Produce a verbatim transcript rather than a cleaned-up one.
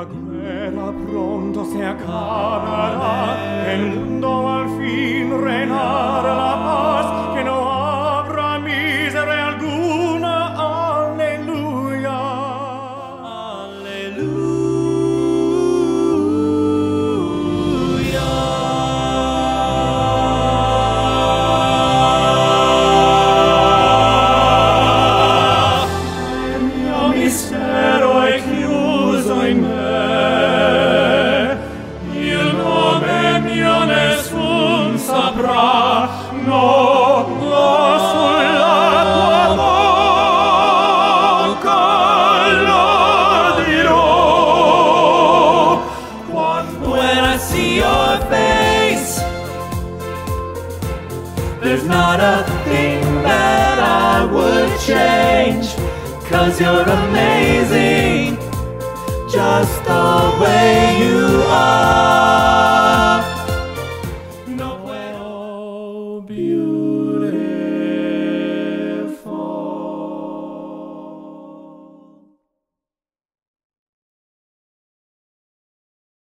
guerra pronto se acabará, el mundo al fin reinará la paz, que no habrá miseria alguna. Aleluya, aleluya. Il mio mistero è chiuso in me, il nome mio nessun saprà, no, no, sulla tua bocca lo dirò. When I see your face, there's not a thing that I would change, 'cause you're amazing.